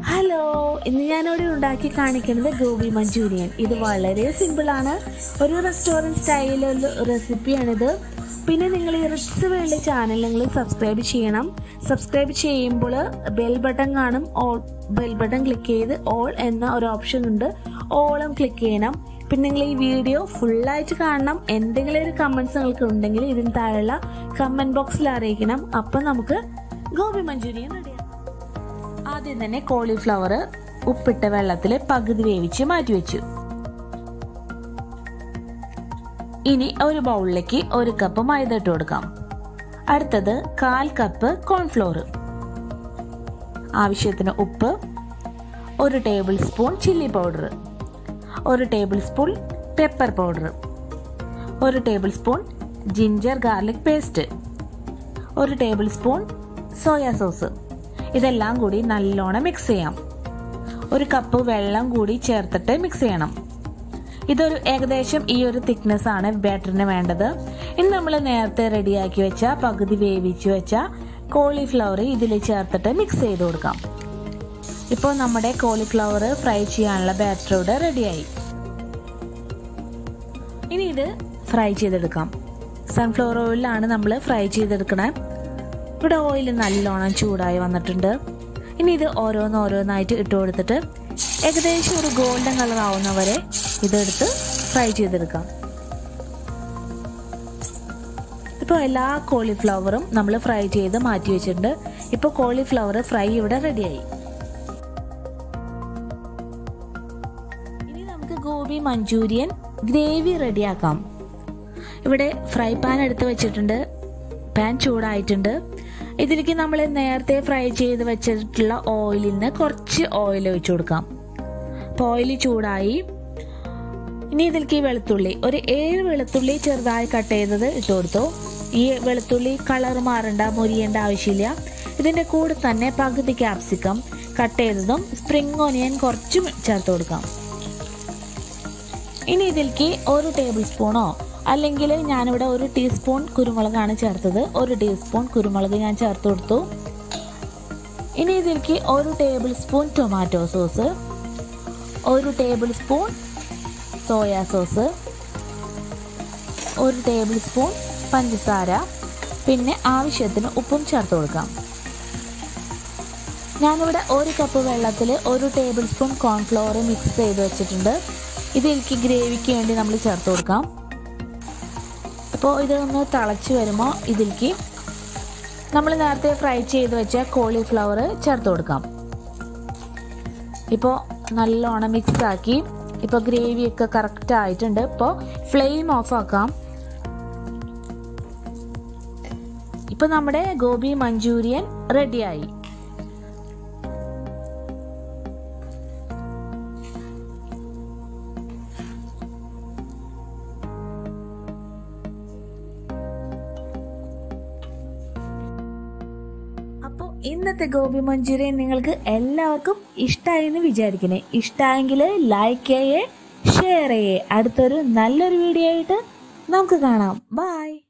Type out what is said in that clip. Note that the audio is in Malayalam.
ഹലോ, ഇന്ന് ഞാനിവിടെ ഉണ്ടാക്കി കാണിക്കുന്നത് ഗോബി മഞ്ചൂരിയൻ. ഇത് വളരെ സിമ്പിളാണ്. ഒരു റെസ്റ്റോറൻറ്റ് സ്റ്റൈലുള്ള റെസിപ്പിയാണിത്. പിന്നെ നിങ്ങൾ ഈ റിച്ച് വേൾഡ് ചാനൽ നിങ്ങൾ സബ്സ്ക്രൈബ് ചെയ്യണം. സബ്സ്ക്രൈബ് ചെയ്യുമ്പോൾ ബെൽ ബട്ടൺ കാണും. ബെൽ ബട്ടൺ ക്ലിക്ക് ചെയ്ത് ഓൾ എന്ന ഒരു ഓപ്ഷൻ ഉണ്ട്, ഓളും ക്ലിക്ക് ചെയ്യണം. പിന്നെ നിങ്ങൾ ഈ വീഡിയോ ഫുള്ളായിട്ട് കാണണം. എന്തെങ്കിലും ഒരു കമൻറ്റ്സ് നിങ്ങൾക്ക് ഉണ്ടെങ്കിൽ ഇതിന് താഴെയുള്ള കമൻറ്റ് ബോക്സിൽ അറിയിക്കണം. അപ്പം നമുക്ക് ഗോബി മഞ്ചൂരിയൻ റെഡിയാക്കാം. ആദ്യം തന്നെ കോളിഫ്ലവർ ഉപ്പിട്ട വെള്ളത്തിൽ പകുതി വേവിച്ച് മാറ്റി വെച്ചു. ഇനി ഒരു ബൗളിലേക്ക് 1 കപ്പ് മൈദ ഇട്ട് കൊടുക്കാം. അടുത്തത് 1/4 കപ്പ് കോൺഫ്ലോർ, ആവശ്യത്തിന് ഉപ്പ്, 1 tablespoon chilli powder, 1 tablespoon pepper powder, 1 tablespoon ginger garlic paste, 1 tablespoon soya sauce. ഇതെല്ലാം കൂടി നല്ലോണം മിക്സ് ചെയ്യാം. 1 കപ്പ് വെള്ളം കൂടി ചേർത്തിട്ട് മിക്സ് ചെയ്യണം. ഇതൊരു ഏകദേശം ഈ ഒരു തിക്നെസ് ആണ് ബാറ്ററിന് വേണ്ടത്. ഇനി നമ്മൾ നേരത്തെ റെഡിയാക്കി വെച്ച പകുതി വേവിച്ച് വെച്ച കോളിഫ്ലവർ ഇതിൽ ചേർത്തിട്ട് മിക്സ് ചെയ്ത് കൊടുക്കാം. ഇപ്പോൾ നമ്മുടെ കോളിഫ്ലവർ ഫ്രൈ ചെയ്യാനുള്ള ബാറ്റർ ഇവിടെ റെഡിയായി. ഇനി ഇത് ഫ്രൈ ചെയ്തെടുക്കാം. സൺഫ്ലവർ ഓയിലാണ് നമ്മൾ ഫ്രൈ ചെയ്തെടുക്കണേ. ഇവിടെ ഓയിൽ നല്ലോണം ചൂടായി വന്നിട്ടുണ്ട്. ഇനി ഇത് ഓരോന്നായിട്ട് ഇട്ട് കൊടുത്തിട്ട് ഏകദേശം ഒരു ഗോൾഡൻ കളർ ആവുന്നവരെ ഇതെടുത്ത് ഫ്രൈ ചെയ്തെടുക്കാം. ഇപ്പോൾ എല്ലാ കോളിഫ്ലവറും നമ്മൾ ഫ്രൈ ചെയ്ത് മാറ്റി വെച്ചിട്ടുണ്ട്. ഇപ്പോൾ കോളിഫ്ലവർ ഫ്രൈ ഇവിടെ റെഡിയായി. ഇനി നമുക്ക് ഗോബി മഞ്ചൂരിയൻ ഗ്രേവി റെഡിയാക്കാം. ഇവിടെ ഫ്രൈ പാൻ എടുത്ത് വെച്ചിട്ടുണ്ട്. പാൻ ചൂടായിട്ടുണ്ട്. ഇതിലേക്ക് നമ്മൾ നേരത്തെ ഫ്രൈ ചെയ്ത് വെച്ചിട്ടുള്ള ഓയിലിൽ നിന്ന് കുറച്ച് ഓയിൽ ഒഴിച്ചു കൊടുക്കാം. അപ്പോൾ ഓയിൽ ചൂടായി. ഇനി ഇതിലേക്ക് വെളുത്തുള്ളി, ഒരു 7 വെളുത്തുള്ളി ചെറുതായി കട്ട് ചെയ്തത് ഇട്ട് കൊടുത്തു. ഈ വെളുത്തുള്ളി കളർ മാറേണ്ട, മുരിയേണ്ട ആവശ്യമില്ല. ഇതിൻ്റെ കൂടെ തന്നെ പകുതി ക്യാപ്സിക്കം കട്ട് ചെയ്തതും സ്പ്രിംഗ് ഓനിയൻ കുറച്ചും ചേർത്ത് കൊടുക്കാം. ഇനി ഇതിലേക്ക് 1 ടേബിൾ സ്പൂണോ അല്ലെങ്കിൽ ഞാനിവിടെ 1 ടീസ്പൂൺ കുരുമുളകാണ് ചേർത്തത്. 1 ടീസ്പൂൺ കുരുമുളക് ഞാൻ ചേർത്ത് കൊടുത്തു. ഇനി ഇതിലേക്ക് 1 tablespoon tomato sauce, 1 tablespoon soya sauce, 1 tablespoon പഞ്ചസാര, പിന്നെ ആവശ്യത്തിന് ഉപ്പും ചേർത്ത് കൊടുക്കാം. ഞാനിവിടെ 1 കപ്പ് വെള്ളത്തിൽ 1 ടേബിൾ സ്പൂൺ കോൺഫ്ലവർ മിക്സ് ചെയ്ത് വെച്ചിട്ടുണ്ട്. ഇതിലേക്ക് ഗ്രേവിക്ക് വേണ്ടി നമ്മൾ ചേർത്ത് കൊടുക്കാം. ഇപ്പോൾ ഇതൊന്ന് തിളച്ച് വരുമ്പോൾ ഇതിലേക്ക് നമ്മൾ നേരത്തെ ഫ്രൈ ചെയ്ത് വെച്ച കോളിഫ്ലവർ ചേർത്ത് കൊടുക്കാം. ഇപ്പോൾ നല്ലോണം മിക്സ് ആക്കി. ഇപ്പോൾ ഗ്രേവിയൊക്കെ കറക്റ്റ് ആയിട്ടുണ്ട്. ഇപ്പോൾ ഫ്ലെയിം ഓഫ് ആക്കാം. ഇപ്പോൾ നമ്മുടെ ഗോബി മഞ്ചൂരിയൻ റെഡിയായി. അപ്പോൾ ഇന്നത്തെ ഗോബി മഞ്ചൂരിയൻ നിങ്ങൾക്ക് എല്ലാവർക്കും ഇഷ്ടമായി എന്ന് വിചാരിക്കണേ. ഇഷ്ടമായെങ്കിൽ ലൈക്ക് ചെയ്യേ, ഷെയർ ചെയ്യേ. അടുത്തൊരു നല്ലൊരു വീഡിയോ ആയിട്ട് നമുക്ക് കാണാം. ബൈ.